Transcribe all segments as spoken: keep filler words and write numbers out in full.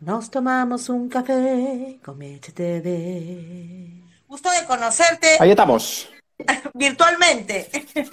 Nos tomamos un café con H T V. Gusto de conocerte Ahí estamos. virtualmente.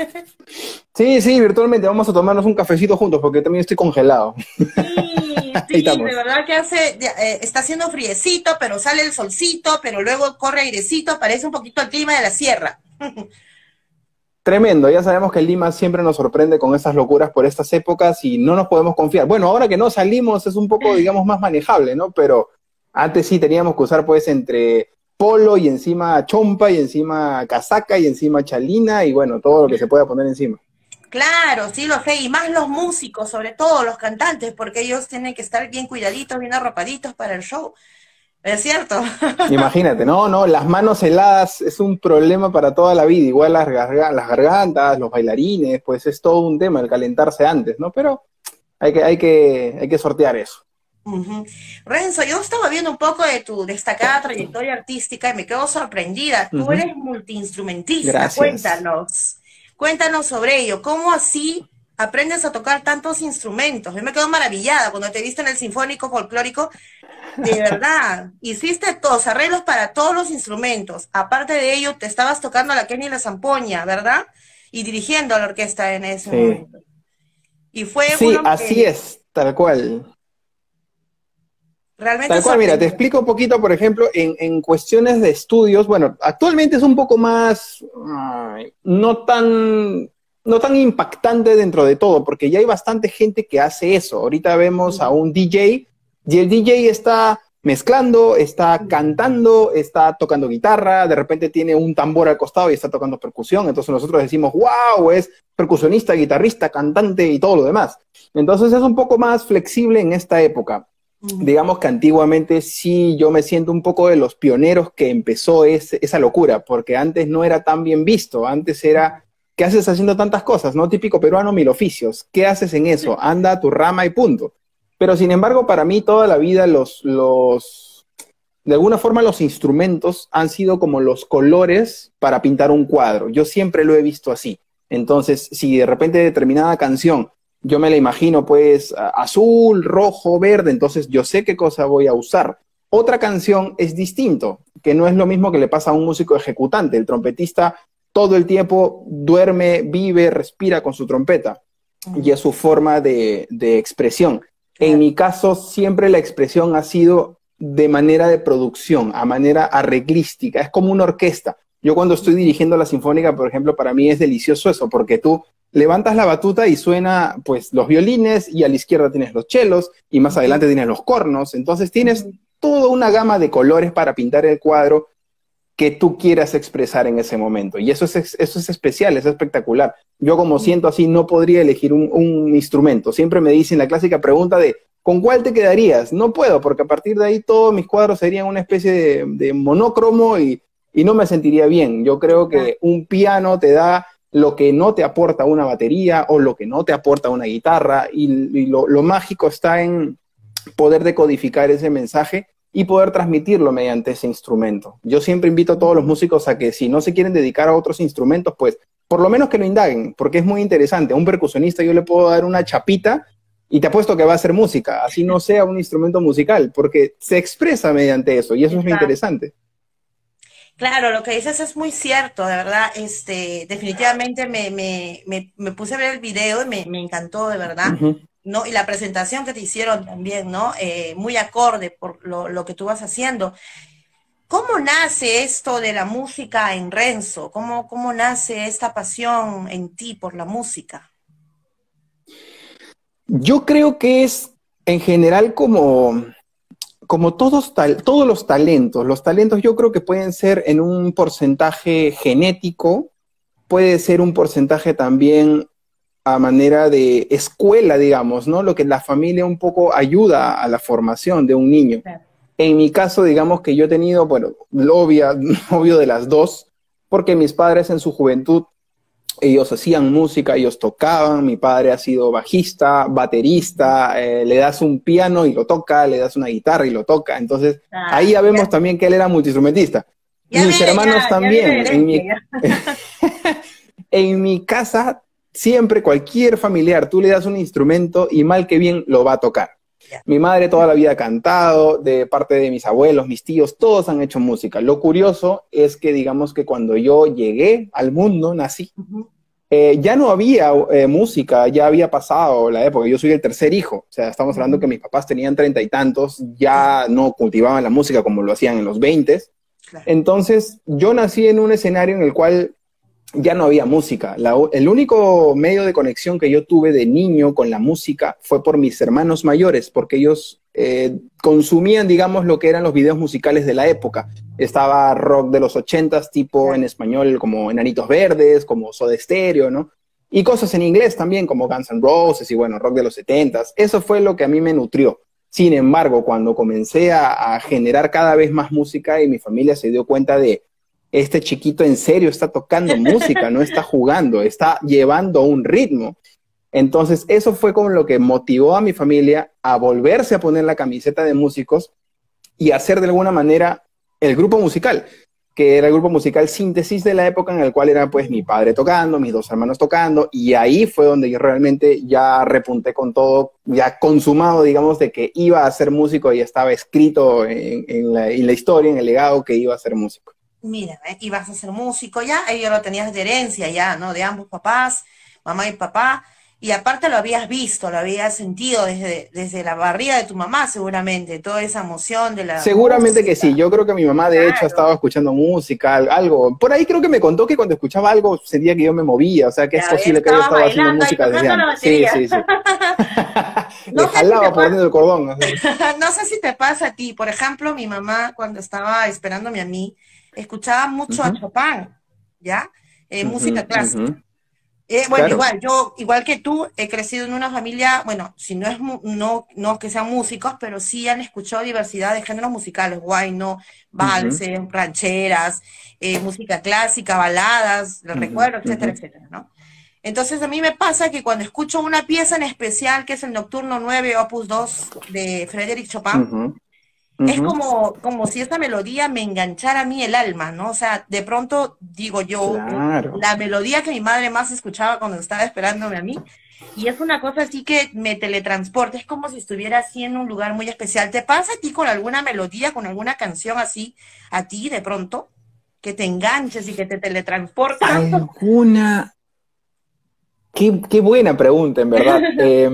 Sí, sí, virtualmente vamos a tomarnos un cafecito juntos porque también estoy congelado. Sí, Ahí sí, de estamos. verdad que hace, eh, está haciendo friecito, pero sale el solcito, pero luego corre airecito, parece un poquito el clima de la sierra. Tremendo, ya sabemos que Lima siempre nos sorprende con estas locuras por estas épocas y no nos podemos confiar. Bueno, ahora que no salimos es un poco, digamos, más manejable, ¿no? Pero antes sí teníamos que usar pues entre polo y encima chompa y encima casaca y encima chalina y bueno, todo lo que se pueda poner encima. Claro, sí lo sé, y más los músicos, sobre todo los cantantes, porque ellos tienen que estar bien cuidaditos, bien arropaditos para el show, ¿es cierto? Imagínate, no, no, las manos heladas es un problema para toda la vida, igual las, garga- las gargantas, los bailarines, pues es todo un tema el calentarse antes, ¿no? Pero hay que, hay que, hay que sortear eso. Ujú. Renzo, yo estaba viendo un poco de tu destacada trayectoria artística y me quedo sorprendida. Tú Ujú. eres multiinstrumentista, Gracias. cuéntanos, cuéntanos sobre ello. ¿Cómo así aprendes a tocar tantos instrumentos? Yo me quedo maravillada cuando te viste en el Sinfónico Folclórico. De verdad, hiciste todos arreglos para todos los instrumentos. Aparte de ello, te estabas tocando la quena y la zampoña, ¿verdad? Y dirigiendo a la orquesta en ese Sí, momento. Y fue sí, uno así que es, tal cual. realmente Tal cual, mira, te sorprendente. explico un poquito, por ejemplo, en, en cuestiones de estudios, bueno, actualmente es un poco más, ay, no tan, no tan impactante dentro de todo, porque ya hay bastante gente que hace eso. Ahorita vemos a un D J y el D J está mezclando, está cantando, está tocando guitarra, de repente tiene un tambor al costado y está tocando percusión, entonces nosotros decimos, wow, es percusionista, guitarrista, cantante y todo lo demás. Entonces es un poco más flexible en esta época. Digamos que antiguamente sí yo me siento un poco de los pioneros que empezó ese, esa locura, porque antes no era tan bien visto, antes era, ¿qué haces haciendo tantas cosas? No típico peruano, mil oficios, ¿qué haces en eso? Anda a tu rama y punto. Pero sin embargo, para mí toda la vida los, los, de alguna forma los instrumentos han sido como los colores para pintar un cuadro. Yo siempre lo he visto así. Entonces, si de repente determinada canción yo me la imagino pues azul, rojo, verde, entonces yo sé qué cosa voy a usar. Otra canción es distinto, que no es lo mismo que le pasa a un músico ejecutante. El trompetista todo el tiempo duerme, vive, respira con su trompeta y es su forma de, de expresión. En Claro. mi caso, siempre la expresión ha sido de manera de producción, a manera arreglística, es como una orquesta. Yo cuando estoy dirigiendo la sinfónica, por ejemplo, para mí es delicioso eso, porque tú levantas la batuta y suena pues los violines y a la izquierda tienes los chelos y más adelante tienes los cornos, entonces tienes toda una gama de colores para pintar el cuadro que tú quieras expresar en ese momento. Y eso es, eso es especial, es espectacular. Yo como siento así no podría elegir un, un instrumento. Siempre me dicen la clásica pregunta de ¿con cuál te quedarías? No puedo, porque a partir de ahí todos mis cuadros serían una especie de, de monócromo y, y no me sentiría bien. Yo creo que un piano te da lo que no te aporta una batería o lo que no te aporta una guitarra y, y lo, lo mágico está en poder decodificar ese mensaje y poder transmitirlo mediante ese instrumento. Yo siempre invito a todos los músicos a que si no se quieren dedicar a otros instrumentos, pues por lo menos que lo indaguen, porque es muy interesante. A un percusionista yo le puedo dar una chapita y te apuesto que va a hacer música, así no sea un instrumento musical, porque se expresa mediante eso y eso es lo Exacto. interesante. Claro, lo que dices es muy cierto, de verdad, este, definitivamente me, me, me, me puse a ver el video y me, me encantó, de verdad, Uh -huh. ¿no? Y la presentación que te hicieron también, ¿no? Eh, muy acorde por lo, lo que tú vas haciendo. ¿Cómo nace esto de la música en Renzo? ¿Cómo, cómo nace esta pasión en ti por la música? Yo creo que es en general como como todos, tal, todos los talentos, los talentos yo creo que pueden ser en un porcentaje genético, puede ser un porcentaje también a manera de escuela, digamos, ¿no? Lo que la familia un poco ayuda a la formación de un niño. Claro. En mi caso, digamos que yo he tenido, bueno, lo obvia, obvio de las dos, porque mis padres en su juventud ellos hacían música, ellos tocaban, mi padre ha sido bajista, baterista, eh, le das un piano y lo toca, le das una guitarra y lo toca, entonces ahí Ah, ya ya, vemos también que él era multiinstrumentista. ya Mis viene, hermanos ya, ya viene la también, en herencia, mi, ya. en mi casa siempre cualquier familiar, tú le das un instrumento y mal que bien lo va a tocar. Ya. Mi madre toda la vida ha cantado, de parte de mis abuelos, mis tíos, todos han hecho música. Lo curioso es que, digamos que cuando yo llegué al mundo, nací, Ujú. eh, ya no había eh, música, ya había pasado la época. Yo soy el tercer hijo, o sea, estamos hablando Ujú. que mis papás tenían treinta y tantos, ya no cultivaban la música como lo hacían en los veintes. Claro. Entonces, yo nací en un escenario en el cual ya no había música. La, el único medio de conexión que yo tuve de niño con la música fue por mis hermanos mayores, porque ellos eh, consumían, digamos, lo que eran los videos musicales de la época. Estaba rock de los ochentas, tipo en español como Enanitos Verdes, como Soda Stereo, ¿no? Y cosas en inglés también, como Guns N' Roses y, bueno, rock de los setentas. Eso fue lo que a mí me nutrió. Sin embargo, cuando comencé a, a generar cada vez más música y mi familia se dio cuenta de este chiquito en serio está tocando música, no está jugando, está llevando un ritmo. Entonces, eso fue como lo que motivó a mi familia a volverse a poner la camiseta de músicos y hacer de alguna manera el grupo musical, que era el grupo musical Síntesis de la época, en el cual era pues mi padre tocando, mis dos hermanos tocando, y ahí fue donde yo realmente ya repunté con todo, ya consumado, digamos, de que iba a ser músico y estaba escrito en, en, la, en la historia, en el legado, que iba a ser músico. Mira, ¿eh? Ibas a ser músico ya, ahí ya lo tenías de herencia ya, ¿no? De ambos papás, mamá y papá, y aparte lo habías visto, lo habías sentido desde, desde la barriga de tu mamá seguramente, toda esa emoción de la Seguramente que sí, música. yo creo que mi mamá de hecho ha Claro, estado escuchando música, algo, por ahí creo que me contó que cuando escuchaba algo sentía que yo me movía, o sea que es ya ves, posible que haya estabas estado haciendo bailando ahí música desde tocando la antes. Sí, batería. sí, sí. Le No sé si te jalaba por pasa, dentro del cordón. Así. no sé si te pasa a ti, por ejemplo, mi mamá cuando estaba esperándome a mí, escuchaba mucho a Ujú, Chopin, ¿ya? Eh, ujú, música ujú. clásica. Eh, bueno, Claro. igual, yo, igual que tú, he crecido en una familia, bueno, si no es, mu- no, no que sean músicos, pero sí han escuchado diversidad de géneros musicales, guayno, Ujú, valses, rancheras, eh, música clásica, baladas, el ujú, recuerdo, etcétera, ujú, etcétera, ¿no? Entonces a mí me pasa que cuando escucho una pieza en especial, que es el Nocturno nueve Opus dos de Frédéric Chopin, ujú, es ujú. como, como si esa melodía me enganchara a mí el alma, ¿no? O sea, de pronto digo yo, eh, Claro. la melodía que mi madre más escuchaba cuando estaba esperándome a mí, y es una cosa así que me teletransporta, es como si estuviera así en un lugar muy especial. ¿Te pasa a ti con alguna melodía, con alguna canción así, a ti de pronto, que te enganches y que te teletransporta? ¿Alguna? Qué, qué buena pregunta, en verdad. Eh,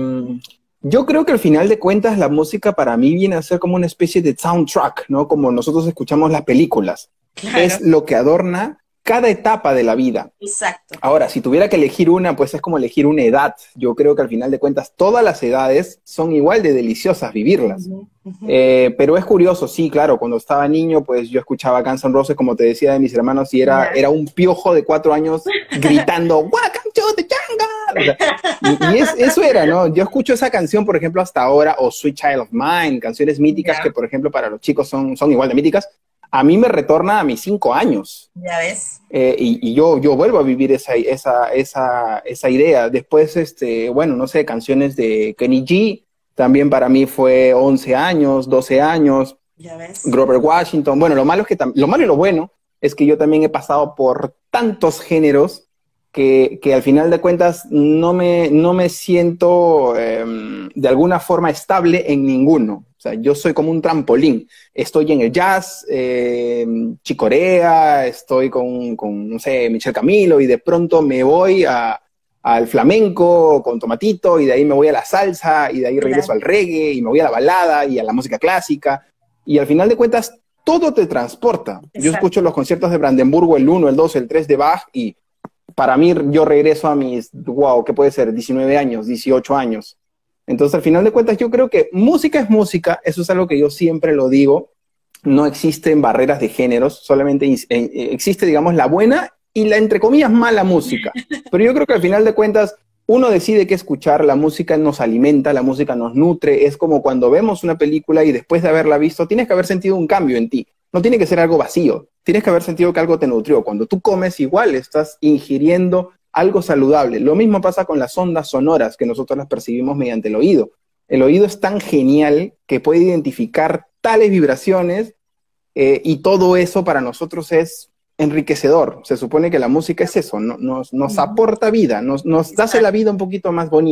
yo creo que al final de cuentas la música para mí viene a ser como una especie de soundtrack, ¿no? Como nosotros escuchamos las películas. Es Claro, lo que adorna cada etapa de la vida. exacto. Ahora, si tuviera que elegir una, pues es como elegir una edad. Yo creo que al final de cuentas todas las edades son igual de deliciosas vivirlas. Ujú, ujú. Eh, pero es curioso, sí, claro, cuando estaba niño, pues yo escuchaba Guns N' Roses, como te decía, de mis hermanos, y era, Ya. era un piojo de cuatro años gritando, Welcome to the jungle. O sea, y y es, eso era, ¿no? Yo escucho esa canción, por ejemplo, hasta ahora, o Sweet Child of Mine, canciones míticas que, Ya, por ejemplo, para los chicos son, son igual de míticas. A mí me retorna a mis cinco años. ya ves. Eh, y, y yo, yo vuelvo a vivir esa, esa, esa, esa idea. Después, este, bueno, no sé, canciones de Kenny G, también para mí fue once años, doce años, Ya ves. Grover Washington. Bueno, lo malo es que lo malo y lo bueno es que yo también he pasado por tantos géneros que, que al final de cuentas no me, no me siento eh, de alguna forma estable en ninguno. O sea, yo soy como un trampolín. Estoy en el jazz, eh, chicorea, estoy con, con, no sé, Michel Camilo, y de pronto me voy a, al flamenco con Tomatito, y de ahí me voy a la salsa, y de ahí regreso Claro, al reggae, y me voy a la balada, y a la música clásica. Y al final de cuentas, todo te transporta. Yo escucho exacto. los conciertos de Brandenburgo, el uno, el dos, el tres de Bach, y para mí yo regreso a mis, wow, ¿qué puede ser? diecinueve años, dieciocho años. Entonces, al final de cuentas, yo creo que música es música, eso es algo que yo siempre lo digo, no existen barreras de géneros, solamente existe, digamos, la buena y la, entre comillas, mala música. Pero yo creo que al final de cuentas, uno decide qué escuchar, la música nos alimenta, la música nos nutre, es como cuando vemos una película y después de haberla visto, tienes que haber sentido un cambio en ti. No tiene que ser algo vacío, tienes que haber sentido que algo te nutrió. Cuando tú comes, igual estás ingiriendo algo saludable. Lo mismo pasa con las ondas sonoras que nosotros las percibimos mediante el oído. El oído es tan genial que puede identificar tales vibraciones, eh, y todo eso para nosotros es enriquecedor. Se supone que la música es eso, no, nos, nos Ujú, aporta vida, nos, nos hace la exacto. vida un poquito más bonita.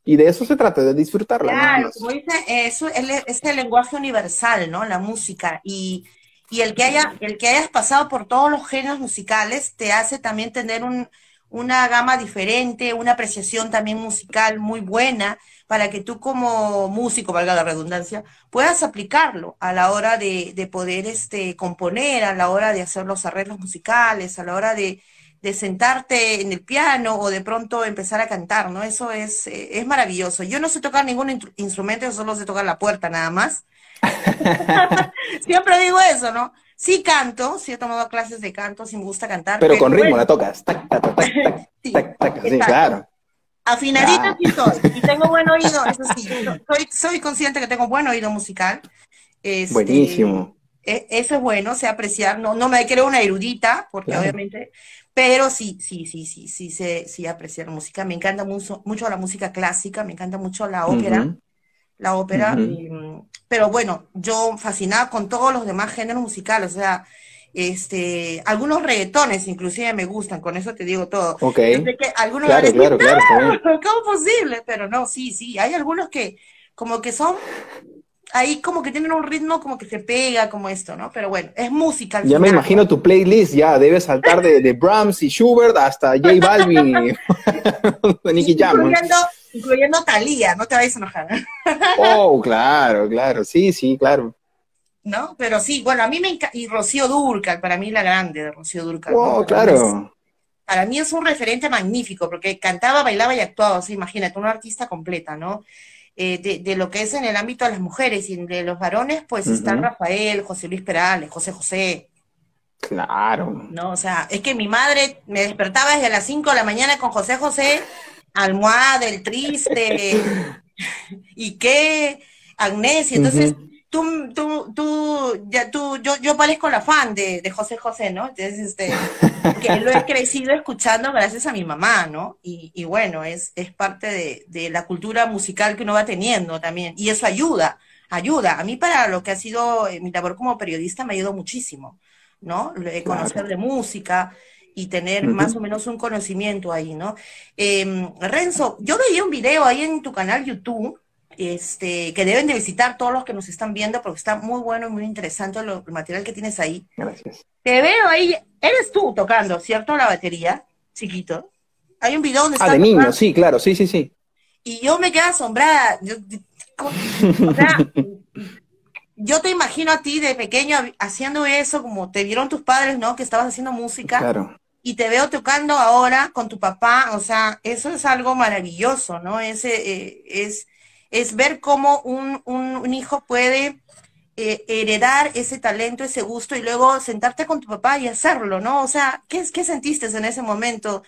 Y de eso se trata, de disfrutarla nada Claro, más. como dice, eso es, le- es el lenguaje universal, ¿no? La música. Y, y el que haya, el que hayas pasado por todos los géneros musicales te hace también tener un, una gama diferente, una apreciación también musical muy buena, para que tú como músico, valga la redundancia, puedas aplicarlo a la hora de, de poder este, componer, a la hora de hacer los arreglos musicales, a la hora de de sentarte en el piano o de pronto empezar a cantar, ¿no? Eso es, eh, es maravilloso. Yo no sé tocar ningún in- instrumento, yo solo sé tocar la puerta nada más. Siempre digo eso, ¿no? Sí canto, sí he tomado clases de canto, sí me gusta cantar, Pero pero con ritmo la bueno, tocas. Tac, tac, tac, tac, sí, tac, tac, sí, exacto. claro. Afinadita Ah, sí soy, y tengo buen oído, eso sí, so- soy, soy consciente que tengo buen oído musical. Este, buenísimo. e- eso es bueno, sé apreciar, no, no me creo una erudita, porque Claro. obviamente, pero sí, sí, sí, sí, sí sé, sí apreciar música. Me encanta mucho, mucho la música clásica, me encanta mucho la ópera, Ujú, la ópera, ujú. em, pero bueno, yo fascinada con todos los demás géneros musicales, o sea, este, algunos reggaetones inclusive me gustan, con eso te digo todo. Ok. Yo sé que algunos van a Claro, decir, claro, claro, está bien. no, ¿cómo es posible? Pero no, sí, sí, hay algunos que como que son ahí como que tienen un ritmo como que se pega, como esto, ¿no? Pero bueno, es música al Ya me final, imagino ¿no? tu playlist, ya debes saltar de, de Brahms y Schubert hasta J Balvin y Y- Nicky Jam. incluyendo, incluyendo Thalía, no te vayas a enojar, Oh, claro, claro, sí, sí, claro. ¿no? Pero sí, bueno, a mí me encanta, y Rocío Dúrcal, para mí la grande de Rocío Dúrcal, ¿no? Oh, Para mí es, claro. para mí es un referente magnífico, porque cantaba, bailaba y actuaba, o sea, imagínate, una artista completa, ¿no? Eh, de, de lo que es en el ámbito de las mujeres y de los varones, pues está Ujú, Rafael, José Luis Perales, José José, claro. ¿no? O sea, es que mi madre me despertaba desde las cinco de la mañana con José José, Almohada, El Triste, y qué, Agnesia. Entonces, Ujú, tú, tú, tú, ya, tú, yo, yo parezco la fan de, de José José, ¿no? Entonces, este, que lo he crecido escuchando gracias a mi mamá, ¿no? Y, y bueno, es, es parte de, de la cultura musical que uno va teniendo también. Y eso ayuda, ayuda. A mí para lo que ha sido eh, mi labor como periodista me ayudó muchísimo, ¿no? Lo de conocer claro. de música y tener más o Ujú. menos un conocimiento ahí, ¿no? Eh, Renzo, yo veía un video ahí en tu canal YouTube, este, que deben de visitar todos los que nos están viendo porque está muy bueno y muy interesante lo, el material que tienes ahí. Gracias. Te veo ahí, eres tú tocando, ¿cierto? La batería, chiquito. Hay un video donde Ah, estás de niño, tocando sí, claro, sí, sí, sí. y yo me quedo asombrada. Yo, o sea, yo te imagino a ti de pequeño haciendo eso, como te vieron tus padres, ¿no? Que estabas haciendo música Claro, y te veo tocando ahora con tu papá, o sea, eso es algo maravilloso, ¿no? Ese, eh, es, es ver cómo un, un, un hijo puede eh, heredar ese talento, ese gusto y luego sentarte con tu papá y hacerlo, ¿no? O sea, ¿qué, qué sentiste en ese momento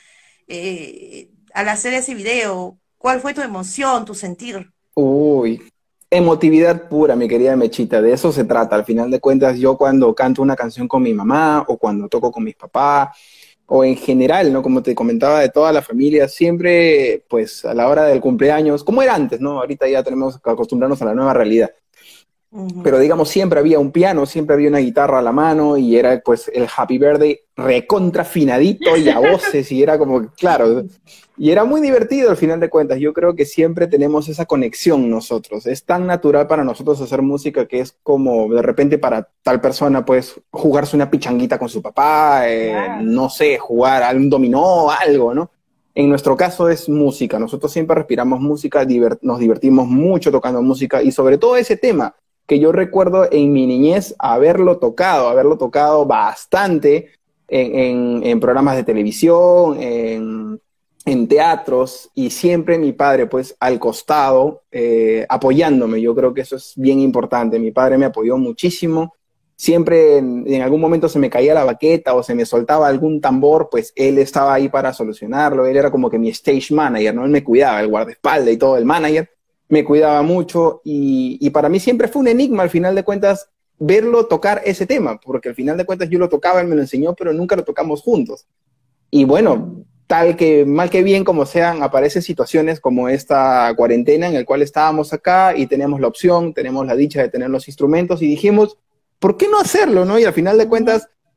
eh, al hacer ese video? ¿Cuál fue tu emoción, tu sentir? uy, emotividad pura, mi querida Mechita, de eso se trata. Al final de cuentas, yo cuando canto una canción con mi mamá o cuando toco con mis papás o en general, ¿no? Como te comentaba, de toda la familia, siempre, pues a la hora del cumpleaños, como era antes, ¿no? Ahorita ya tenemos que acostumbrarnos a la nueva realidad. Ujú. Pero digamos, siempre había un piano, siempre había una guitarra a la mano y era pues el Happy Birthday recontra afinadito y a voces y era como, claro, y era muy divertido al final de cuentas. Yo creo que siempre tenemos esa conexión nosotros. Es tan natural para nosotros hacer música que es como de repente para tal persona pues jugarse una pichanguita con su papá, eh, Claro. no sé, jugar a un dominó, algo, ¿no? En nuestro caso es música. Nosotros siempre respiramos música, divert nos divertimos mucho tocando música y sobre todo ese tema que yo recuerdo en mi niñez haberlo tocado, haberlo tocado bastante en, en, en programas de televisión, en, en, teatros, y siempre mi padre pues al costado eh, apoyándome. Yo creo que eso es bien importante. Mi padre me apoyó muchísimo. Siempre en, en algún momento se me caía la baqueta o se me soltaba algún tambor, pues él estaba ahí para solucionarlo. Él era como que mi stage manager, ¿no? Él me cuidaba, el guardaespaldas y todo, el manager me cuidaba mucho y, y para mí siempre fue un enigma al final de cuentas verlo tocar ese tema, porque al final de cuentas yo lo tocaba, él me lo enseñó, pero nunca lo tocamos juntos. Y bueno, tal que mal que bien como sean, aparecen situaciones como esta cuarentena en la cual estábamos acá y tenemos la opción, tenemos la dicha de tener los instrumentos y dijimos, ¿por qué no hacerlo? ¿No? Y al final de cuentas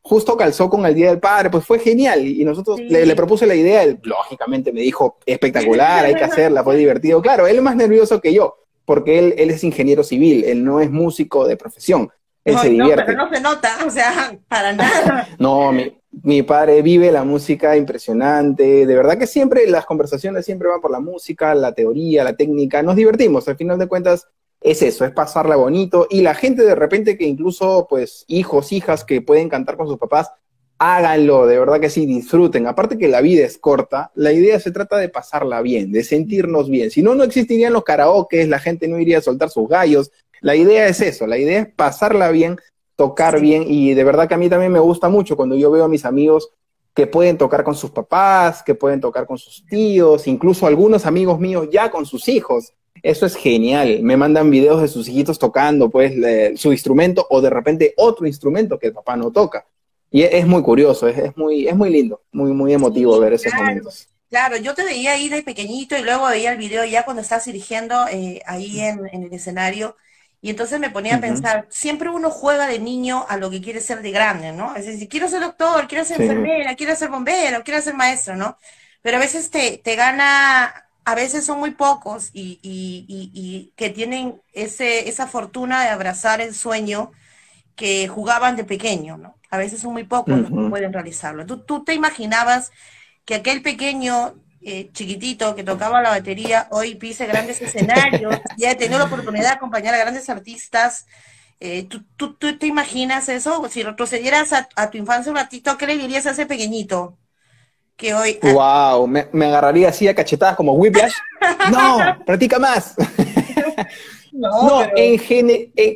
justo calzó con el Día del Padre, pues fue genial. Y nosotros Sí. le, le propuse la idea, él lógicamente me dijo, espectacular, hay que hacerla, fue divertido. Claro, él es más nervioso que yo, porque él, él es ingeniero civil, él no es músico de profesión, él se Ay, no, divierte. pero no se nota, o sea, para nada. No, mi, mi padre vive la música impresionante, de verdad que siempre las conversaciones siempre van por la música, la teoría, la técnica, nos divertimos, al final de cuentas es eso, es pasarla bonito, y la gente de repente que incluso, pues, hijos, hijas que pueden cantar con sus papás, háganlo, de verdad que sí, disfruten, aparte que la vida es corta, la idea se trata de pasarla bien, de sentirnos bien, si no, no existirían los karaokes, la gente no iría a soltar sus gallos, la idea es eso, la idea es pasarla bien, tocar Sí. bien, y de verdad que a mí también me gusta mucho cuando yo veo a mis amigos que pueden tocar con sus papás, que pueden tocar con sus tíos, incluso algunos amigos míos ya con sus hijos. Eso es genial. Me mandan videos de sus hijitos tocando pues le, su instrumento o de repente otro instrumento que el papá no toca. Y es, es muy curioso, es, es, muy, es muy lindo, muy, muy emotivo Sí, ver esos claro. momentos. Claro, yo te veía ahí de pequeñito y luego veía el video ya cuando estás dirigiendo eh, ahí en, en el escenario y entonces me ponía a Ujú. pensar, siempre uno juega de niño a lo que quiere ser de grande, ¿no? Es decir, quiero ser doctor, quiero ser Sí. enfermera, quiero ser bombero, quiero ser maestro, ¿no? Pero a veces te, te gana, a veces son muy pocos y, y, y, y que tienen ese, esa fortuna de abrazar el sueño que jugaban de pequeño, ¿no? A veces son muy pocos los que Ujú. pueden realizarlo. ¿Tú, tú te imaginabas que aquel pequeño eh, chiquitito que tocaba la batería hoy pise grandes escenarios y ha tenido la oportunidad de acompañar a grandes artistas? Eh, ¿tú, tú, tú te imaginas eso? Si retrocedieras a, a tu infancia un ratito, ¿qué le dirías a ese pequeñito que hoy... ah, Wow, me, me agarraría así a cachetadas como Whiplash. No, practica más. no, No, pero... en, gene- en,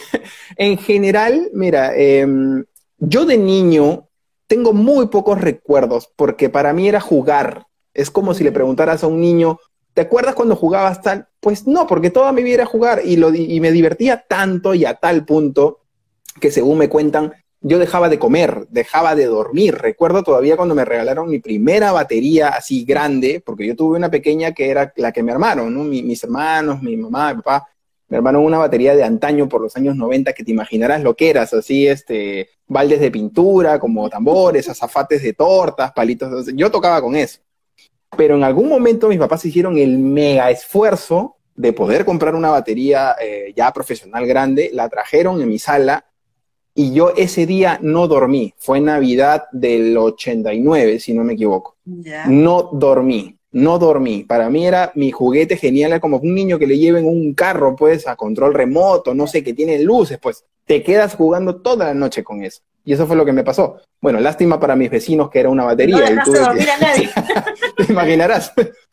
en general, mira, em, yo de niño tengo muy pocos recuerdos porque para mí era jugar. Es como si le Mm, preguntaras a un niño, ¿te acuerdas cuando jugabas tal? Pues no, porque toda mi vida era jugar y, lo, di- y me divertía tanto y a tal punto que según me cuentan, yo dejaba de comer, dejaba de dormir. Recuerdo todavía cuando me regalaron mi primera batería así grande, porque yo tuve una pequeña que era la que me armaron, ¿no? Mi- mis hermanos, mi mamá, mi papá, me armaron una batería de antaño por los años noventa que te imaginarás lo que eras, así, este, baldes de pintura, como tambores, azafates de tortas, palitos. Yo tocaba con eso. Pero en algún momento mis papás hicieron el mega esfuerzo de poder comprar una batería eh, ya profesional grande, la trajeron en mi sala y yo ese día no dormí. Fue Navidad del ochenta y nueve, si no me equivoco. ya. No dormí, no dormí. Para mí era mi juguete genial, era como un niño que le lleven un carro, pues, a control remoto, no sé, que tiene luces, pues, te quedas jugando toda la noche con eso. Y eso fue lo que me pasó. Bueno, lástima para mis vecinos que era una Que no batería y dejaste tuve que, dormir a nadie. te imaginarás.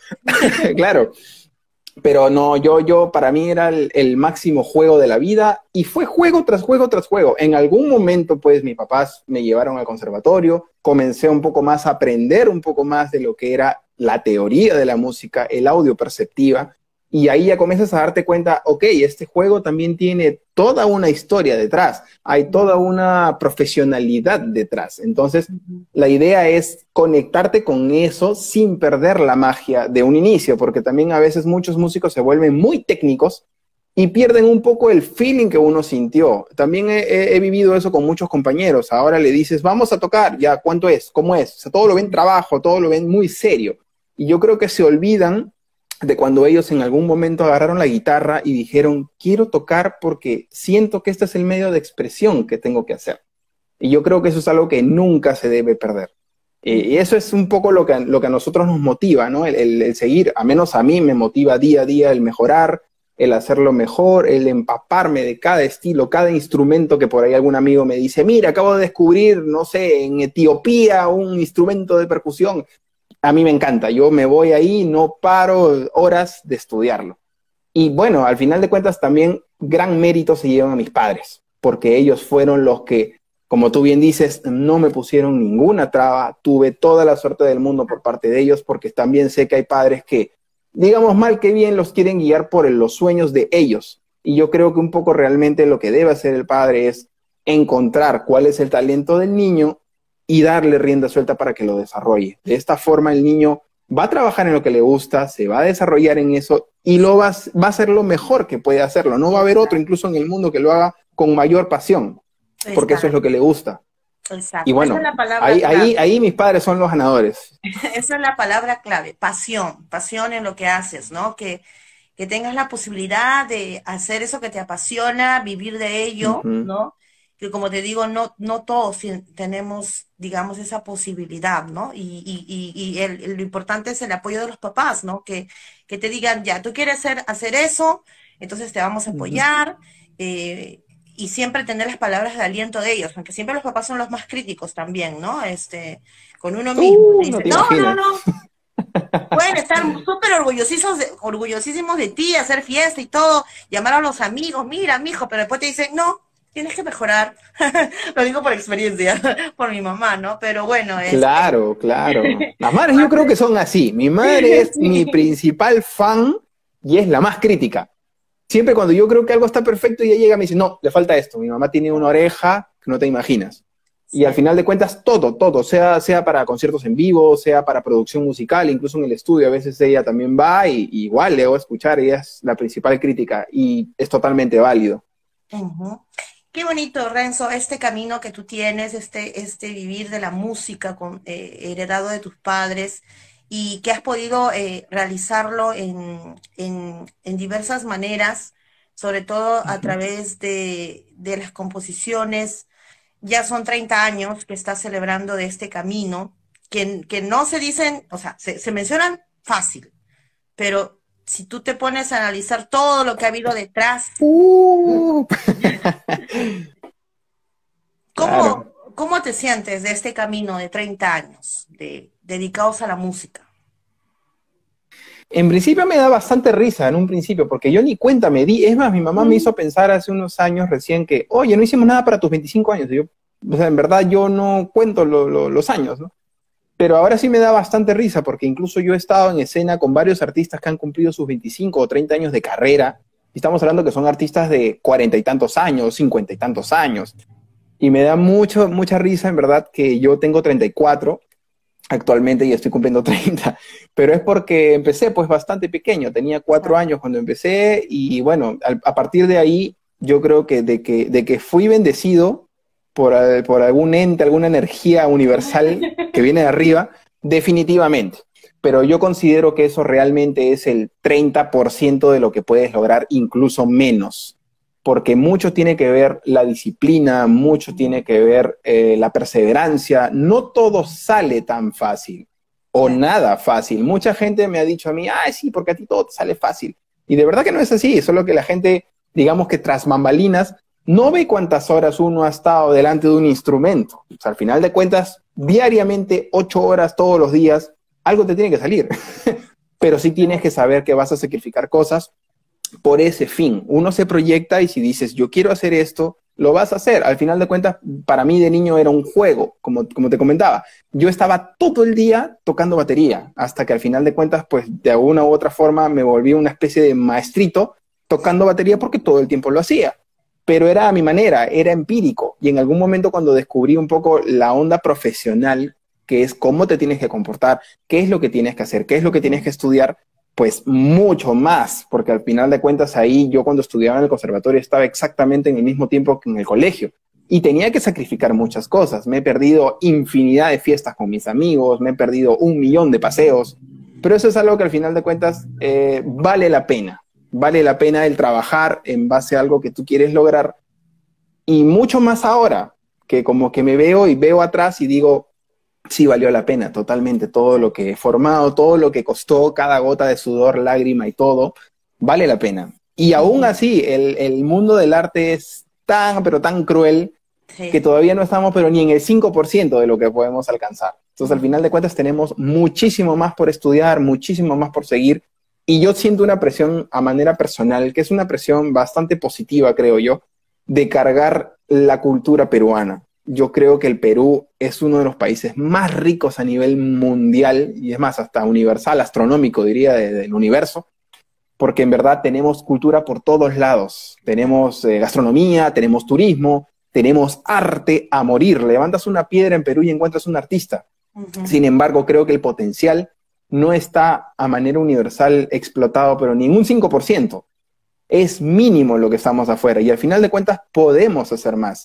Claro, pero no, yo, yo, para mí era el, el máximo juego de la vida y fue juego tras juego tras juego. En algún momento, pues, mis papás me llevaron al conservatorio, comencé un poco más a aprender un poco más de lo que era la teoría de la música, el audio perceptiva, y ahí ya comienzas a darte cuenta, ok, este juego también tiene toda una historia detrás, hay toda una profesionalidad detrás. Entonces, la idea es conectarte con eso sin perder la magia de un inicio, porque también a veces muchos músicos se vuelven muy técnicos y pierden un poco el feeling que uno sintió. También he, he, he vivido eso con muchos compañeros. Ahora le dices, vamos a tocar, ya, ¿cuánto es? ¿Cómo es? O sea, todo lo ven trabajo, todo lo ven muy serio. Y yo creo que se olvidan de cuando ellos en algún momento agarraron la guitarra y dijeron, quiero tocar porque siento que este es el medio de expresión que tengo que hacer. Y yo creo que eso es algo que nunca se debe perder. Eh, y eso es un poco lo que, lo que a nosotros nos motiva, ¿no? El, el, el seguir, a menos a mí me motiva día a día el mejorar, el hacerlo mejor, el empaparme de cada estilo, cada instrumento que por ahí algún amigo me dice, mira, acabo de descubrir, no sé, en Etiopía un instrumento de percusión. A mí me encanta, yo me voy ahí, no paro horas de estudiarlo. Y bueno, al final de cuentas también gran mérito se llevan a mis padres, porque ellos fueron los que, como tú bien dices, no me pusieron ninguna traba, tuve toda la suerte del mundo por parte de ellos, porque también sé que hay padres que, digamos mal que bien, los quieren guiar por el, los sueños de ellos. Y yo creo que un poco realmente lo que debe hacer el padre es encontrar cuál es el talento del niño y darle rienda suelta para que lo desarrolle. De esta forma el niño va a trabajar en lo que le gusta, se va a desarrollar en eso y lo va, va a ser lo mejor que puede hacerlo. No va a haber otro incluso en el mundo que lo haga con mayor pasión, porque eso es lo que le gusta. Y Exacto, esa es bueno, la palabra ahí, clave. ahí, ahí mis padres son los ganadores. Esa es la palabra clave, pasión, pasión en lo que haces, ¿no? Que, que tengas la posibilidad de hacer eso que te apasiona, vivir de ello, Ujú, ¿no? Que como te digo, no, no todos tien- tenemos, digamos, esa posibilidad, ¿no? Y, y, y, y el- el- lo importante es el apoyo de los papás, ¿no? Que, que te digan, ya, tú quieres hacer, hacer eso, entonces te vamos a ujú. apoyar, eh, y siempre tener las palabras de aliento de ellos, aunque siempre los papás son los más críticos también, ¿no? Este, con uno mismo. Te Uh, no dice, te no, no, imaginas. no, pueden estar súper orgullosísimos de, orgullosísimos de ti, hacer fiesta y todo, llamar a los amigos, mira, mijo, pero después te dicen, no, tienes que mejorar. Lo digo por experiencia, por mi mamá, ¿no? Pero bueno, este, Claro, claro. Las madres yo creo que padre- son así. Mi madre es mi principal fan y es la más crítica. Siempre cuando yo creo que algo está perfecto, ella llega y me dice, no, le falta esto. Mi mamá tiene una oreja que no te imaginas. Y al sí. final de cuentas, todo, todo, sea, sea para conciertos en vivo, sea para producción musical, incluso en el estudio, a veces ella también va y, y igual le hago escuchar, ella es la principal crítica y es totalmente válido. Ujú. Qué bonito, Renzo, este camino que tú tienes, este, este vivir de la música con, eh, heredado de tus padres y que has podido eh, realizarlo en, en, en diversas maneras, sobre todo a Ujú. través de, de las composiciones. Ya son treinta años que estás celebrando de este camino, que, que no se dicen, o sea, se, se mencionan fácil, pero si tú te pones a analizar todo lo que ha habido detrás. Uh, ¿Cómo, claro. cómo te sientes de este camino de treinta años de, dedicados a la música? En principio me da bastante risa en un principio, porque yo ni cuenta me di. Es más, mi mamá me Mm. hizo pensar hace unos años recién que, oye, no hicimos nada para tus veinticinco años. Y yo, o sea, en verdad yo no cuento lo- lo- los años, ¿no? Pero ahora sí me da bastante risa, porque incluso yo he estado en escena con varios artistas que han cumplido sus veinticinco o treinta años de carrera. Y estamos hablando que son artistas de cuarenta y tantos años, cincuenta y tantos años. Y me da mucho, mucha risa, en verdad, que yo tengo treinta y cuatro actualmente y estoy cumpliendo treinta, pero es porque empecé pues bastante pequeño, tenía cuatro Exacto. años cuando empecé y bueno, al- a partir de ahí yo creo que de que, de que fui bendecido por, al- por algún ente, alguna energía universal que viene de arriba, definitivamente. Pero yo considero que eso realmente es el treinta por ciento de lo que puedes lograr, incluso menos, porque mucho tiene que ver la disciplina, mucho tiene que ver eh, la perseverancia. No todo sale tan fácil o Claro. nada fácil. Mucha gente me ha dicho a mí, ay, sí, porque a ti todo te sale fácil. Y de verdad que no es así, solo que la gente, digamos que tras bambalinas, no ve cuántas horas uno ha estado delante de un instrumento. O sea, al final de cuentas, diariamente, ocho horas todos los días, algo te tiene que salir. Pero sí tienes que saber que vas a sacrificar cosas por ese fin. Uno se proyecta y si dices, yo quiero hacer esto, lo vas a hacer. Al final de cuentas, para mí de niño era un juego, como, como te comentaba. Yo estaba todo el día tocando batería, hasta que al final de cuentas, pues de alguna u otra forma me volví una especie de maestrito tocando batería porque todo el tiempo lo hacía. Pero era a mi manera, era empírico. Y en algún momento cuando descubrí un poco la onda profesional, que es cómo te tienes que comportar, qué es lo que tienes que hacer, qué es lo que tienes que estudiar, pues mucho más, porque al final de cuentas ahí yo cuando estudiaba en el conservatorio estaba exactamente en el mismo tiempo que en el colegio y tenía que sacrificar muchas cosas. Me he perdido infinidad de fiestas con mis amigos, me he perdido un millón de paseos, pero eso es algo que al final de cuentas eh, vale la pena, vale la pena el trabajar en base a algo que tú quieres lograr y mucho más ahora, que como que me veo y veo atrás y digo, sí valió la pena totalmente todo lo que he formado, todo lo que costó, cada gota de sudor, lágrima y todo, vale la pena. Y aún Ujú. así, el, el mundo del arte es tan, pero tan cruel que Sí. todavía no estamos, pero ni en el cinco por ciento de lo que podemos alcanzar. Entonces, al final Ujú. de cuentas, tenemos muchísimo más por estudiar, muchísimo más por seguir. Y yo siento una presión a manera personal, que es una presión bastante positiva, creo yo, de cargar la cultura peruana. Yo creo que el Perú es uno de los países más ricos a nivel mundial, y es más, hasta universal, astronómico, diría, de, del universo, porque en verdad tenemos cultura por todos lados. Tenemos eh, gastronomía, tenemos turismo, tenemos arte a morir. Levantas una piedra en Perú y encuentras un artista. Ujú. Sin embargo, creo que el potencial no está a manera universal explotado, pero ni en un cinco por ciento. Es mínimo lo que estamos afuera y al final de cuentas podemos hacer más.